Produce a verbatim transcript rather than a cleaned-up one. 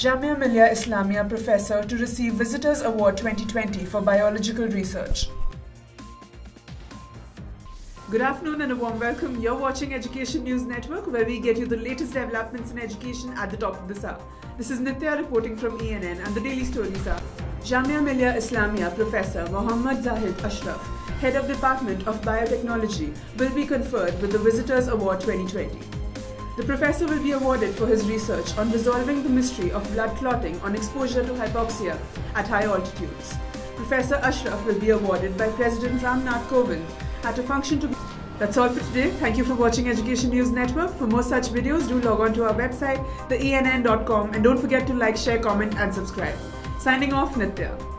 Jamia Millia Islamia Professor to receive Visitors Award twenty twenty for biological research. Good afternoon and a warm welcome. You're watching Education News Network, where we get you the latest developments in education at the top of this hour. This is Nitya reporting from E N N, and the daily stories are: Jamia Millia Islamia Professor Mohammad Zahid Ashraf, Head of Department of Biotechnology, will be conferred with the Visitors Award twenty twenty. The professor will be awarded for his research on resolving the mystery of blood clotting on exposure to hypoxia at high altitudes. Professor Ashraf will be awarded by President Ram Nath Kovind at a function to be... That's all for today. Thank you for watching Education News Network. For more such videos, do log on to our website, the E N N dot com, and don't forget to like, share, comment and subscribe. Signing off, Nitya.